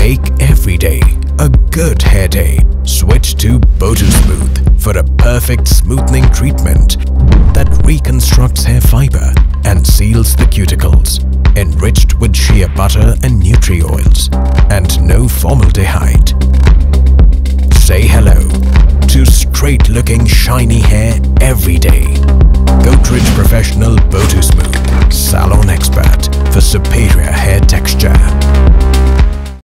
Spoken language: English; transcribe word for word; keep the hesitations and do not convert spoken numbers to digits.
Make every day a good hair day. Switch to Botosmooth for a perfect smoothing treatment that reconstructs hair fiber and seals the cuticles. Enriched with Shea Butter and Nutri oils and no formaldehyde. Say hello to straight-looking shiny hair every day. Godrej Professional Botosmooth, Salon expert for superior hair texture.